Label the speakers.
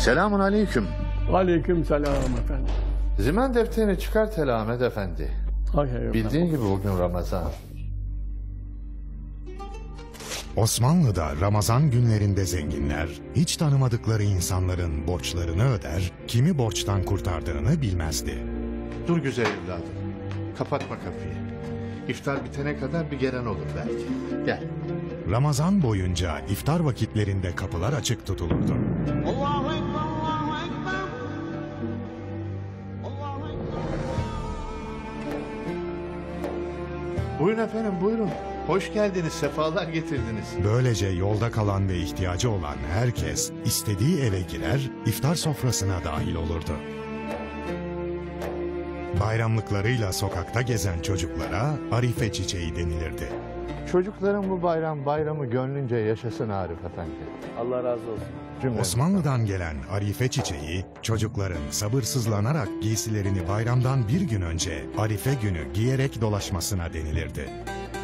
Speaker 1: Selamun aleyküm.
Speaker 2: Aleyküm selam efendim.
Speaker 1: Zimen defterini çıkart hele Ahmet Efendi.
Speaker 2: Hay hay efendim.
Speaker 1: Bildiğin gibi bugün Ramazan.
Speaker 3: Osmanlı'da Ramazan günlerinde zenginler, hiç tanımadıkları insanların borçlarını öder, kimi borçtan kurtardığını bilmezdi.
Speaker 1: Dur güzel evladım. Kapatma kapıyı. İftar bitene kadar bir gelen olur belki. Gel.
Speaker 3: Ramazan boyunca iftar vakitlerinde kapılar açık tutulurdu.
Speaker 4: Allahu Ekber, Allahu Ekber. Allahu Ekber.
Speaker 1: Buyurun efendim buyurun. Hoş geldiniz, sefalar getirdiniz.
Speaker 3: Böylece yolda kalan ve ihtiyacı olan herkes istediği eve girer, iftar sofrasına dahil olurdu. Bayramlıklarıyla sokakta gezen çocuklara Arife çiçeği denilirdi.
Speaker 1: Çocukların bu bayramı gönlünce yaşasın Arif Efendi.
Speaker 2: Allah razı olsun.
Speaker 1: Cümle.
Speaker 3: Osmanlı'dan gelen Arife çiçeği, çocukların sabırsızlanarak giysilerini bayramdan bir gün önce Arife günü giyerek dolaşmasına denilirdi.